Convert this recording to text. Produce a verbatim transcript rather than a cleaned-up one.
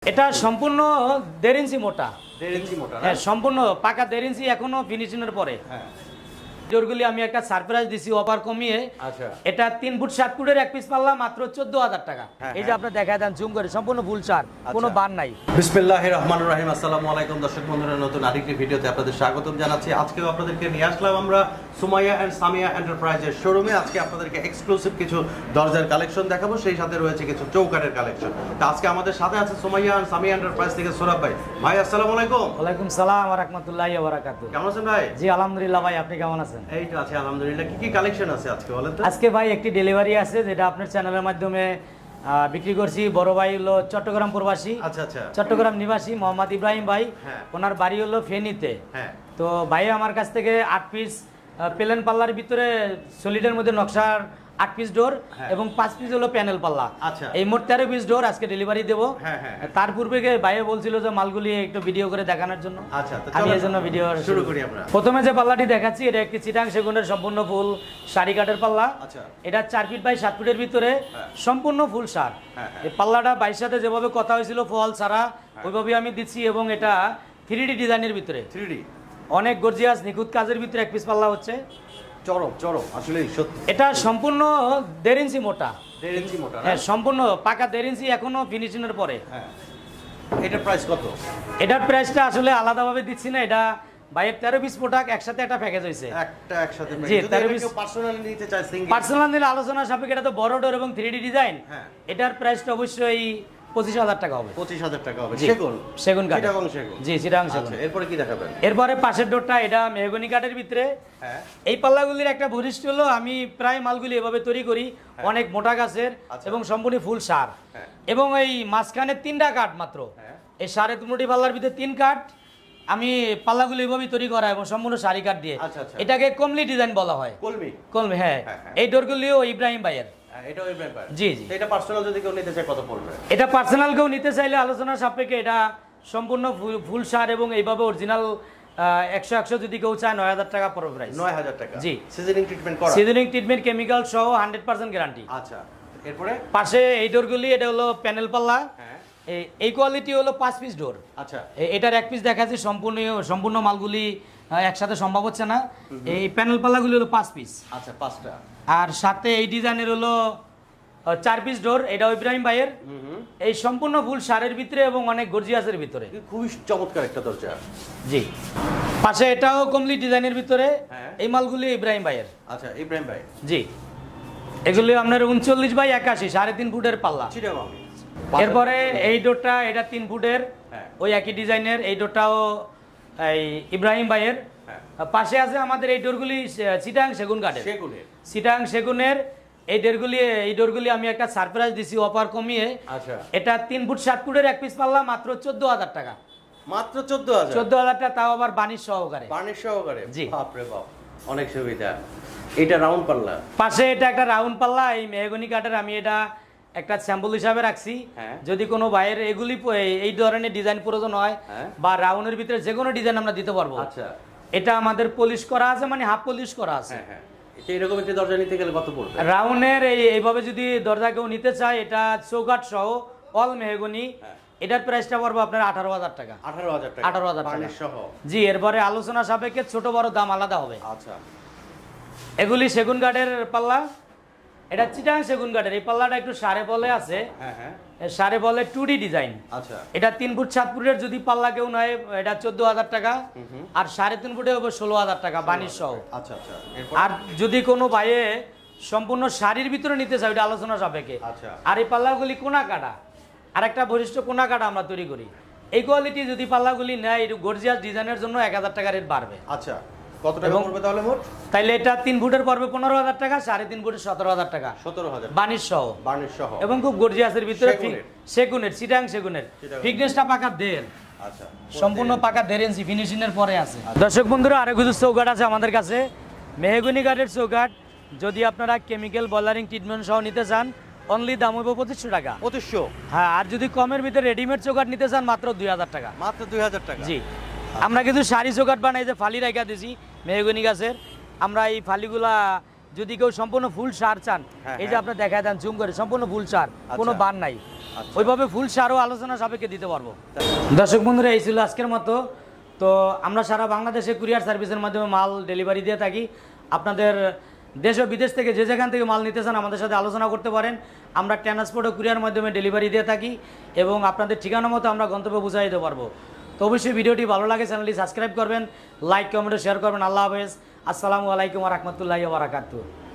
এটা সম্পূর্ণ দেড় ইঞ্চি মোটা। দেড় ইঞ্চি মোটা? হ্যাঁ, সম্পূর্ণ পাকা দেড় ইঞ্চি, এখনো ফিনিশিং এর পরে। হ্যাঁ, ডোরগুলি আমি একটা সারপ্রাইজ দিছি অফার কমিয়ে। আচ্ছা, এটা তিন ফুট সাত ফুটের এক পিস পাল্লা মাত্র চোদ্দ হাজার টাকা। এই যে আপনার দেখায় দেন জুম করে, সম্পূর্ণ ফুল সার, কোনো বার নাই। বিসমিল্লাহির রহমানির রহিম। আসসালামু আলাইকুম দর্শক বন্ধুরা, নতুন আরেকটি ভিডিওতে আপনাদের স্বাগতম জানাচ্ছি। আজকেও আপনাদেরকে নিয়ে আসলাম আমরা সুমাইয়া এন্ড সামিয়া এন্টারপ্রাইজের শোরুমে। আজকে আপনাদেরকে এক্সক্লুসিভ কিছু দরজার কালেকশন দেখাবো, সেই সাথে রয়েছে কিছু চৌকাঠের কালেকশন। তো আজকে আমাদের সাথে আছে সুমাইয়া এন্ড সামিয়া এন্টারপ্রাইজ থেকে সৌরভ ভাই। ভাই আসসালামু আলাইকুম। ওয়ালাইকুম সালাম ওয়া রাহমাতুল্লাহি ওয়া বারাকাতুহু। কেমন আছেন ভাই? জি আলহামদুলিল্লাহ ভাই, আপনি কেমন আছেন? এই তো আছি আলহামদুলিল্লাহ। কি কি কালেকশন আছে আজকে বলেন তো? আজকে ভাই একটি ডেলিভারি আছে, যেটা আপনার চ্যানেলের মাধ্যমে বিক্রি করছি। বড় ভাই হলো চট্টগ্রাম প্রবাসী, আচ্ছা আচ্ছা চট্টগ্রাম নিবাসী মোহাম্মদ ইব্রাহিম ভাই। ওনার বাড়ি হলো ফেনীতে। তো ভাই আমার কাছ থেকে আট পিস প্লেন পাল্লার ভিতরে সলিডের মধ্যে নকশার আট পিস ডোর এবং পাঁচ পিস হলো প্যানেল পাল্লা, এই মোট তেরো পিস ডোর আজকে ডেলিভারি দেবো। তার পূর্বে ভাইয়া বলছিল যে মালগুলি একটু ভিডিও করে দেখানোর জন্য, আমি এই জন্য ভিডিও শুরু করি। আমরা প্রথমে যে পাল্লাটি দেখাচ্ছি, এটা একটি চিটাং সেগুনের সম্পূর্ণ ফুল শাড়ি কাঠের পাল্লা। এটা চার ফিট বাই সাত ফিটের ভিতরে সম্পূর্ণ ফুল সার। এই পাল্লাটা বাইর সাথে যেভাবে কথা হয়েছিল ফল ছাড়া, ওইভাবে আমি দিচ্ছি। এবং এটা থ্রি ডি ডিজাইনের ভিতরে, থ্রি ডি অনেক গর্জিয়াস নিখুঁত কাজের ভিতরে এক পিস পাল্লা হচ্ছে। চরম চরম আসলে সত্যি। এটা সম্পূর্ণ দেড় ইঞ্চি মোটা। দেড় ইঞ্চি মোটা? হ্যাঁ, সম্পূর্ণ পাকা দেড় ইঞ্চি, এখনো ফিনিশিং এর পরে। হ্যাঁ, এটার প্রাইস কত? এটার প্রাইসটা আসলে আলাদাভাবে দিচ্ছি না, এটা বাইরের তেরো পিস প্রোডাক্ট একসাথে একটা প্যাকেজ হয়েছে। একটা একসাথে জি, তেরো পিস পার্সোনালি নিতে চাই সিঙ্গেল, পার্সোনাল নিলে আলোচনা সাপেক্ষে। এটা তো বড় ডোর এবং থ্রি ডি ডিজাইন। হ্যাঁ, এটার প্রাইসটা অবশ্যই পঁচিশ হাজার টাকা হবে। পঁচিশ হাজার টাকা হবে। সেগুন সেগুন কাঠ, চিটাগং সেগুন। জি চিটাগং সেগুন। এরপরে কি দেখাবেন? এরপরে পাশের ডোরটা, এটা মেহগনি কাঠের ভিতরে। হ্যাঁ, এই পাল্লাগুলির একটা বৈশিষ্ট্য হলো আমি প্রায় মালগুলি এভাবে তৈরি করি, অনেক মোটা গাছের এবং সম্পূর্ণ ফুল সার। এবং এই মাঝখানে তিনটা কাঠ মাত্র, এই সাড়ে তিনটি পাল্লার ভিতরে তিন কাঠ আমি পাল্লাগুলি এভাবেই তৈরি করা এবং সম্পূর্ণ শাড়ি কাঠ দিয়ে। এটাকে কমলি ডিজাইন বলা হয়। কলমি কলমি হ্যাঁ। এই ডোরগুলিও ইব্রাহিম ভাইয়ের। জি জি। এটা পার্সোনাল যদি কেউ নিতে চায় কত পড়বে? এটা পার্সোনাল কেউ নিতে চাইলে আলোচনা সাপেক্ষে এটা সম্পূর্ণ ফুল সার এবং এইভাবে অরিজিনাল একশো একশো যদি কেউ চায় নয় হাজার টাকা পড়বে প্রাইস। নয় হাজার টাকা? জি। সিজনিং ট্রিটমেন্ট করা? সিজনিং ট্রিটমেন্ট কেমিক্যাল সহ হান্ড্রেড পার্সেন্ট গ্যারান্টি। আচ্ছা, এরপরে পাশে পাশে এই ডোরগুলি, এটা হলো প্যানেল পাল্লা। হ্যাঁ, এই কোয়ালিটি হলো পাঁচ পিস ডোর। আচ্ছা, এটার এক পিস দেখাচ্ছি, সম্পূর্ণ সম্পূর্ণ মালগুলি একসাথে সম্ভব হচ্ছে না। এই প্যানেল পাল্লাগুলি হলো পাঁচ পিস। আচ্ছা, পাঁচটা। আর সাথে এই ডিজাইনের হলো চার পিস ডোর, এটা ইব্রাহিম ভাইয়ের। এই সম্পূর্ণ ফুল সারের ভিতরে এবং অনেক গর্জিয়াসের ভিতরে, খুবই চমৎকার একটা দরজা। জি। পাশে এটাও কমপ্লিট ডিজাইনের ভিতরে, এই মালগুলি ইব্রাহিম ভাইয়ের। আচ্ছা, ইব্রাহিম ভাই। জি, এগুলি আপনার উনচল্লিশ বাই একাশি, সাড়ে তিন ফুটের পাল্লা। এরপরে এই ডোরটা, এটা তিন ফুটের, ওই একই ডিজাইনের। এই ডোরটাও এই ইব্রাহিম ভাইয়ের। পাশে আছে আমাদের এই ডোরগুলি চিটাং সেগুন কাঠের, চিটাং সেগুনের। এই ডোরগুলি এই ডোরগুলি আমি একটা সারপ্রাইজ দিছি অফার কমিয়ে। আচ্ছা, এটা তিন ফুট সাত ফুটের এক পিস পাল্লা মাত্র চোদ্দ হাজার টাকা। মাত্র চোদ্দ হাজার? চোদ্দ হাজার টাকা, তাও আবার বানিশ সহকারে। বানিশ সহকারে? জি। বাপরে বাপ, অনেক সুবিধা। এটা রাউন্ড পাল্লা, পাশে এটা একটা রাউন্ড পাল্লা। এই মেহগনি কাঠের আমি এটা একটা স্যাম্পল হিসাবে রাখছি, যদি কোনো ভাইয়ের এগুলি এই ধরনের ডিজাইন প্রয়োজন হয় বা রাউন্ডের ভিতরে যে কোনো ডিজাইন আমরা দিতে পারবো। আচ্ছা, এটা আমাদের পলিশ করা আছে, মানে হাফ পলিশ করা আছে। এরকম একটি দরজা নিতে গেলে কত পড়বে? রাউন্ডের এই এইভাবে যদি দরজা কেউ নিতে চায়, এটা চৌকাঠ সহ অল মেহগনি, এটার প্রাইসটা পড়বে আপনার আঠারো হাজার টাকা। আঠারো হাজার টাকা? আঠারো হাজার টাকা সহ। জি। এরপরে আলোচনা সাপেক্ষে ছোট বড় দাম আলাদা হবে। আচ্ছা, এগুলি সেগুন কাঠের পাল্লা, এটা চিটাং সেগুন কাঠের। এই পাল্লাটা একটু সাড়ে বলে আছে, সাড়ে বলে টু ডি ডিজাইন। আচ্ছা, এটা তিন ফুট সাত ফুটের যদি পাল্লা কেউ নয়, এটা চোদ্দ হাজার টাকা। আর সাড়ে তিন ফুটে হবে ষোলো হাজার টাকা বানিশ সহ। আচ্ছা আচ্ছা। আর যদি কোনো ভাইয়ে সম্পূর্ণ শাড়ির ভিতরে নিতে চাই, ওটা আলোচনা সাপেক্ষে। আচ্ছা, আর এই পাল্লাগুলি কোনা কাটা, আর একটা বৈশিষ্ট্য কোনা কাটা আমরা তৈরি করি। এই কোয়ালিটি যদি পাল্লাগুলি নেয়, গর্জিয়াস ডিজাইনের জন্য এক হাজার টাকা রেট বাড়বে। আচ্ছা, কত টাকা পড়বে তাহলে মোট? তাইলে এটা তিন ফুটের পড়বে পনেরো হাজার টাকা, সাড়ে তিন ফুটের সতেরো হাজার টাকা। সতেরো হাজার বানিশ সহ? বানিশ সহ। এবং খুব গর্জিয়াসের ভিতরে সেগুনের, চিটাং সেগুনের। ফিটনেসটা পাকা দেড়। আচ্ছা, সম্পূর্ণ পাকা দেড় ইঞ্চি ফিনিশিং এর পরে আছে। দর্শক বন্ধুরা, আরো কিছু চৌকাঠ আছে আমাদের কাছে, মেহগনি কাঠের চৌকাঠ। যদি আপনারা কেমিক্যাল বয়লারিং ট্রিটমেন্ট সহ নিতে চান, অনলি দাম হইব পঁচিশশো টাকা। পঁচিশশো? হ্যাঁ। আর যদি কমের ভিতরে রেডিমেড চৌকাঠ নিতে চান, মাত্র দুই হাজার টাকা। মাত্র দুই হাজার টাকা? জি। আমরা কিন্তু শাড়ি চৌকাঠ বানাই, যে ফালি রেখা দিছি মেহগনি গাছের। আমরা এই ফালিগুলা যদি কেউ সম্পূর্ণ ফুল সার চান, এই যে আপনার দেখা দেন জুম করে, সম্পূর্ণ ফুল সার, কোনো বার নাই। ওইভাবে ফুল আরও আলোচনা সাপেক্ষে দিতে পারবো। দর্শক বন্ধুরা, এই ছিল আজকের মতো। তো আমরা সারা বাংলাদেশে কুরিয়ার সার্ভিসের মাধ্যমে মাল ডেলিভারি দিয়ে থাকি। আপনাদের দেশ ও বিদেশ থেকে যে যেখান থেকে মাল নিতে চান আমাদের সাথে আলোচনা করতে পারেন। আমরা ট্রান্সপোর্ট ও কুরিয়ার মাধ্যমে ডেলিভারি দিয়ে থাকি এবং আপনাদের ঠিকানা মতো আমরা গন্তব্যে পৌঁছে দিতে পারবো। তো অবশ্যই ভিডিওটি ভালো লাগে চ্যানেলটি সাবস্ক্রাইব করবেন, লাইক কমেন্ট শেয়ার করবেন। আল্লাহ হাফেজ। আসসালামু আলাইকুম ওয়া রাহমাতুল্লাহি ওয়া বারাকাতুহু।